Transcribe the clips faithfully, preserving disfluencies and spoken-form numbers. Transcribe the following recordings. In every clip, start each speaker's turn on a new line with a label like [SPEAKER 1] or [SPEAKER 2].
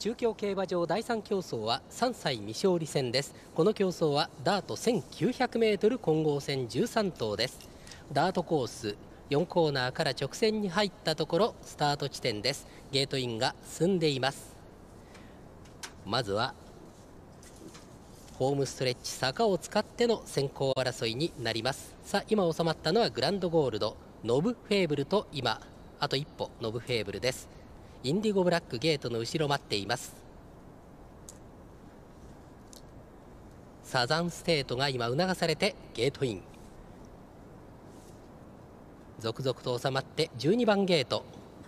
[SPEAKER 1] 中京競馬場だいさん競争はさんさい未勝利戦です。この競争はダート せんきゅうひゃくメートル 混合戦じゅうさん頭です。ダートコースよんコーナーから直線に入ったところスタート地点です。ゲートインが進んでいます。まずはホームストレッチ坂を使っての先行争いになります。さあ今収まったのはグランドゴールド、ノブフェーブルと今あと一歩ノブフェーブルです。インディゴブラックゲートの後ろ待っています。サザンステートが今促されてゲートイン、続々と収まってじゅうにばんゲート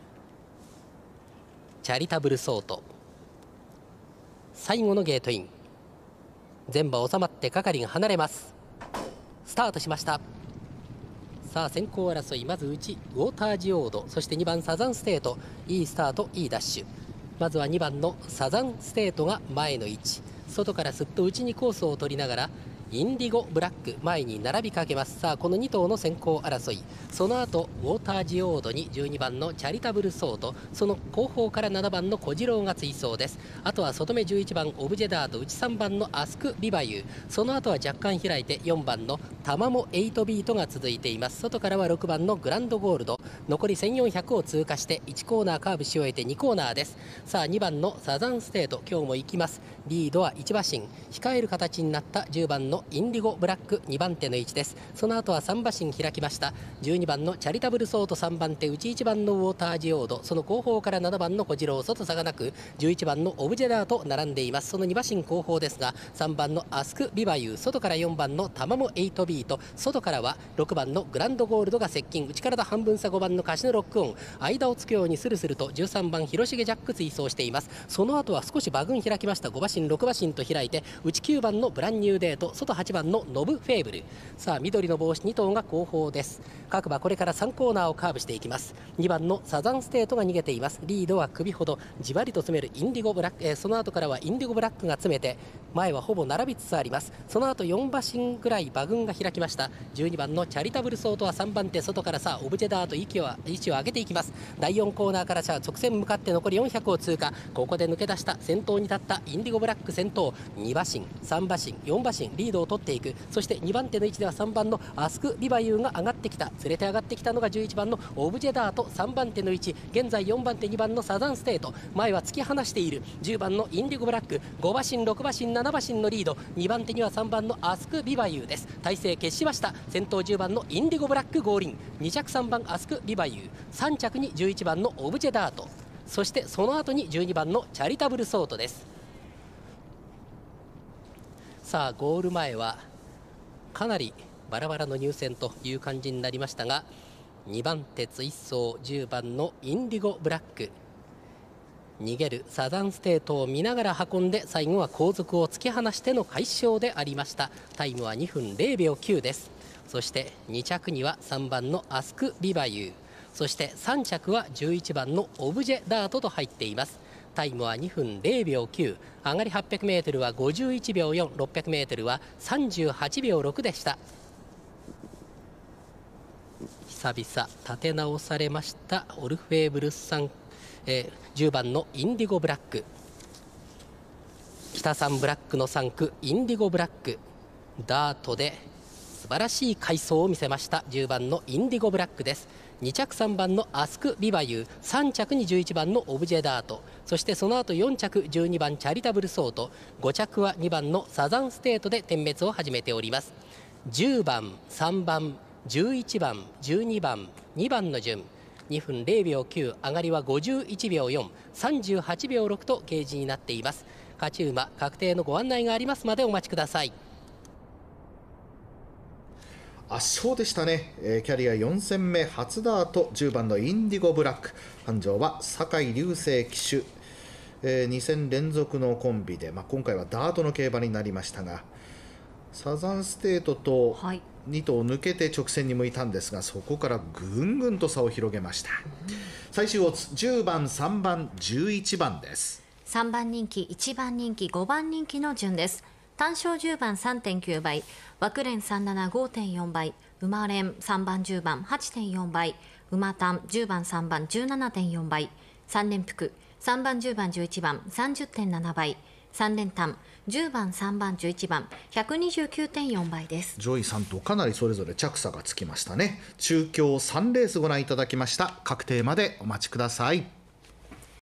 [SPEAKER 1] チャリタブルソート、最後のゲートイン、全馬収まって係が離れます。スタートしました。さあ先行争い、まず内ウォータージオード、そしてにばんサザンステート、いいスタートいいダッシュ。まずはにばんのサザンステートが前の位置、外からすっと内にコースを取りながらインディゴブラック前に並びかけます。さあこのに頭の先行争い、その後ウォータージオードにじゅうにばんのチャリタブルソート、その後方からななばんの小次郎が追走です。あとは外目じゅういちばんオブジェダート、内さんばんのアスクビバユー、その後は若干開いてよんばんのタマモエイトビートが続いています。外からはろくばんのグランドゴールド、残りせんよんひゃくを通過していちコーナーカーブし終えてにコーナーです。さあにばんのサザンステート今日も行きます。リードはいち馬身、控える形になったじゅうばんのインディゴブラックにばん手の位置です。その後はさん馬身開きました。じゅうにばんのチャリタブルソートさんばん手、内いちばんのウォータージオード、その後方からななばんの小次郎、外差がなくじゅういちばんのオブジェダーと並んでいます。そのに馬身後方ですがさんばんのアスクビバユー、外からよんばんのタマモエイトビート、外からはろくばんのグランドゴールドが接近、内から半分差ごばんのカシノロックオン、間をつくようにスルスルとじゅうさんばん広重ジャック追走しています。その後は少し馬群開きました。ご馬身ろく馬身と開いて内きゅうばんのブランニューデート、外はちばんのノブフェーブル、さあ緑の帽子に頭が後方です。各馬これからさんコーナーをカーブしていきます。にばんのサザンステートが逃げています。リードは首ほど、じわりと詰めるインディゴブラック、えー、その後からはインディゴブラックが詰めて前はほぼ並びつつあります。その後よん馬身ぐらい馬群が開きました。じゅうにばんのチャリタブルソートはさんばん手、外からさあオブジェダート息を位置を上げていきます。だいよんコーナーからさあ直線向かって残りよんひゃくを通過、ここで抜け出した先頭に立ったインディゴブラック先頭、に馬身さん馬身よん馬身リードを取っていく。そしてにばん手の位置ではさんばんのアスクビバユーが上がってきた、連れて上がってきたのがじゅういちばんのオブジェダート、さんばん手の位置、現在よんばん手にばんのサザンステート、前は突き放しているじゅうばんのインディゴブラック、ご馬身ろく馬身なな馬身のリード、にばん手にはさんばんのアスクビバユーです。体勢決しました。先頭じゅうばんのインディゴブラック合輪、に着さんばんアスクビバユー、さん着にじゅういちばんのオブジェダート、そしてその後にじゅうにばんのチャリタブルソートです。さあゴール前はかなりバラバラの入線という感じになりましたが、にばん手追走じゅうばんのインディゴブラック、逃げるサザンステートを見ながら運んで最後は後続を突き放しての快勝でありました。タイムはにふんぜろびょうきゅうです。そしてに着にはさんばんのアスクビバユー、そしてさん着はじゅういちばんのオブジェダートと入っています。タイムはにふんぜろびょうきゅう、上がり はっぴゃくメートル はごじゅういちびょうよん、ろっぴゃくメートル はさんじゅうはちびょうろくでした。久々立て直されましたオルフェーブルさん、えー、じゅうばんのインディゴブラック、北さんブラックのさん区インディゴブラック、ダートで素晴らしい快走を見せましたじゅうばんのインディゴブラックです。に着さんばんのアスクビバユー、さん着にじゅういちばんのオブジェダート、そしてその後よん着じゅうにばんチャリタブルソート、ご着はにばんのサザンステートで点滅を始めております。じゅうばんさんばんじゅういちばんじゅうにばんにばんの順、にふんぜろびょうきゅう、上がりはごじゅういちびょうよん、さんじゅうはちびょうろくとゲージになっています。勝ち馬確定のご案内がありますまでお待ちください。
[SPEAKER 2] 圧勝でしたね、えー、キャリアよん戦目初ダートじゅうばんのインディゴブラック、繁盛は酒井隆成騎手、えー、に戦連続のコンビで、まあ、今回はダートの競馬になりましたが、サザンステートとに頭抜けて直線に向いたんですが、そこからぐんぐんと差を広げました。最終オッズじゅうばんさんばんじゅういちばんです。
[SPEAKER 3] さんばん人気いちばん人気ごばん人気の順です。単勝じゅうばん さんてんきゅう 倍、枠連さんなな ごてんよん 倍、馬連さんばんじゅうばん はちてんよん 倍、馬単じゅうばんさんばん じゅうななてんよん 倍、さん連複さんばんじゅうばんじゅういちばん さんじゅってんななばい、さん連単じゅうばんさんばんじゅういちばん ひゃくにじゅうきゅうてんよんばいです。
[SPEAKER 2] 上位さん頭かなりそれぞれ着差がつきましたね。中京さんレースご覧いただきました。確定までお待ちください。